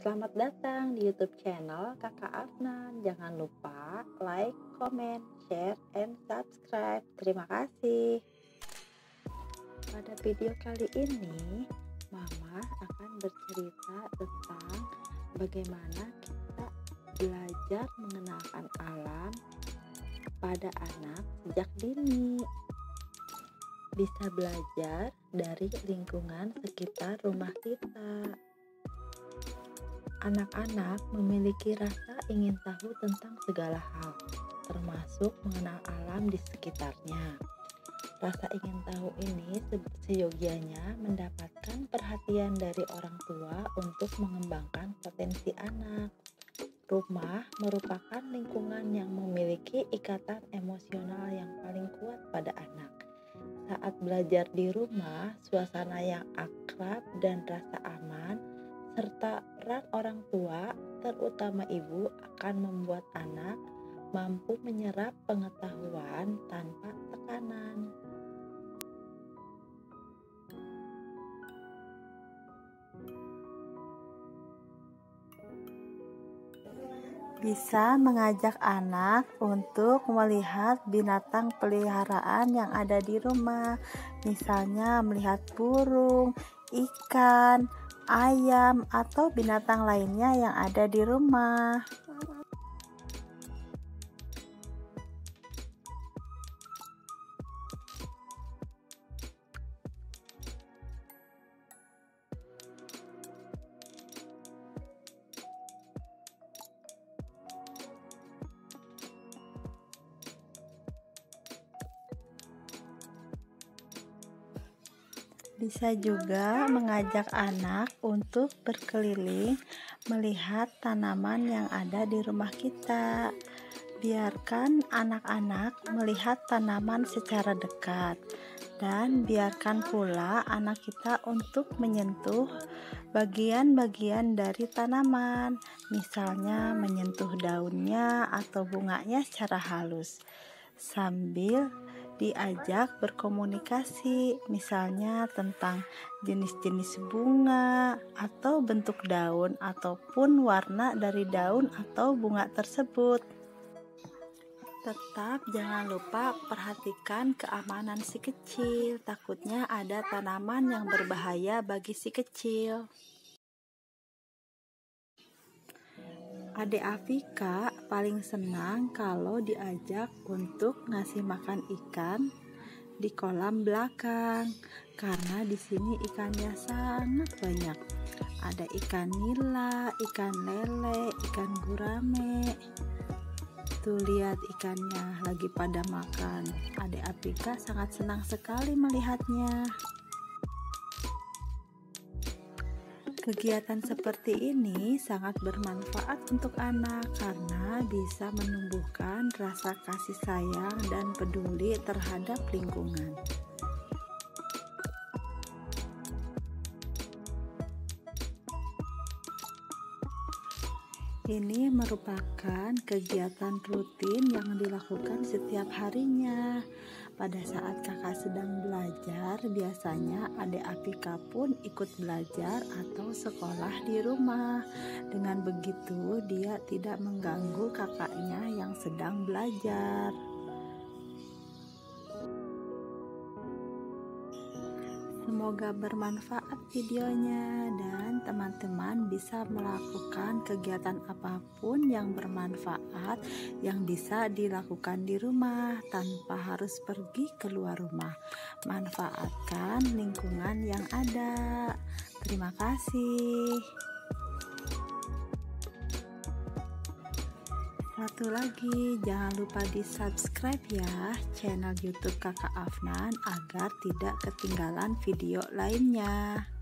Selamat datang di YouTube channel Kakak Afnan. Jangan lupa like, comment, share, and subscribe. Terima kasih. Pada video kali ini, Mama akan bercerita tentang bagaimana kita belajar mengenalkan alam pada anak sejak dini. Bisa belajar dari lingkungan sekitar rumah kita. Anak-anak memiliki rasa ingin tahu tentang segala hal, termasuk mengenal alam di sekitarnya. Rasa ingin tahu ini seyogianya mendapatkan perhatian dari orang tua untuk mengembangkan potensi anak. Rumah merupakan lingkungan yang memiliki ikatan emosional yang paling kuat pada anak. Saat belajar di rumah, suasana yang akrab dan rasa aman serta peran orang tua, terutama ibu, akan membuat anak mampu menyerap pengetahuan tanpa tekanan. Bisa mengajak anak untuk melihat binatang peliharaan yang ada di rumah, misalnya melihat burung, ikan, ayam, atau binatang lainnya yang ada di rumah. Bisa juga mengajak anak untuk berkeliling melihat tanaman yang ada di rumah kita. Biarkan anak-anak melihat tanaman secara dekat, dan biarkan pula anak kita untuk menyentuh bagian-bagian dari tanaman, misalnya menyentuh daunnya atau bunganya secara halus, sambil diajak berkomunikasi, misalnya tentang jenis-jenis bunga atau bentuk daun ataupun warna dari daun atau bunga tersebut. Tetap jangan lupa perhatikan keamanan si kecil, takutnya ada tanaman yang berbahaya bagi si kecil. Adik Afika paling senang kalau diajak untuk ngasih makan ikan di kolam belakang, karena di sini ikannya sangat banyak. Ada ikan nila, ikan lele, ikan gurame. Tuh lihat ikannya lagi pada makan. Adik Afika sangat senang sekali melihatnya. Kegiatan seperti ini sangat bermanfaat untuk anak karena bisa menumbuhkan rasa kasih sayang dan peduli terhadap lingkungan. Ini merupakan kegiatan rutin yang dilakukan setiap harinya. Pada saat kakak sedang belajar, biasanya adik Afika pun ikut belajar atau sekolah di rumah. Dengan begitu, dia tidak mengganggu kakaknya yang sedang belajar. Semoga bermanfaat videonya dan teman-teman bisa melakukan kegiatan apapun yang bermanfaat yang bisa dilakukan di rumah tanpa harus pergi keluar rumah. Manfaatkan lingkungan yang ada. Terima kasih. Satu lagi, jangan lupa di subscribe ya channel YouTube Kakak Afnan agar tidak ketinggalan video lainnya.